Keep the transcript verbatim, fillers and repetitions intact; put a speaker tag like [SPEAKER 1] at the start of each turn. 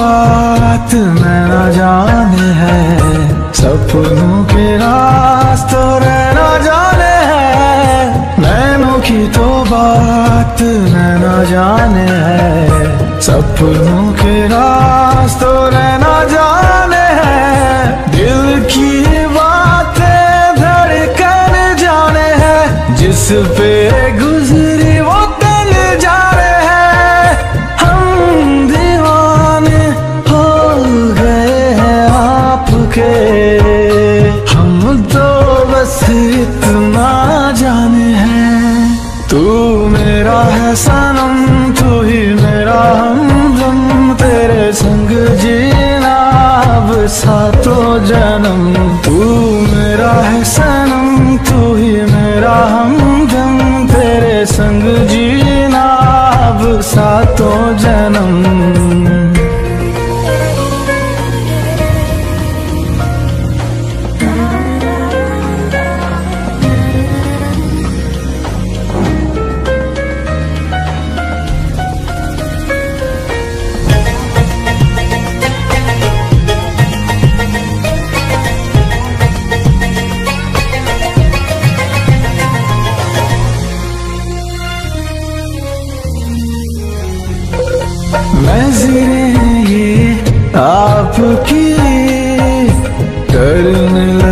[SPEAKER 1] बात मैं न जाने है, सपनों के रास्तों रहना जाने है। नैनों की तो बात मैं न जाने है, सपनों के रास्तों रहना जाने है। दिल की बातें धड़कन जाने है, जिस पे गुजरी वो तन जाने है। हम दीवाने हो गए हैं आपके, हम तो बस इतना जाने हैं। तू मेरा है सनम, तू ही मेरा हमदम, तेरे संग जीना अब सातों जन्म। तू मेरा है सनम, तू ही मेरा हमदम, तेरे संग जीना अब सातों जन्म। नज़रें ये आपकी करने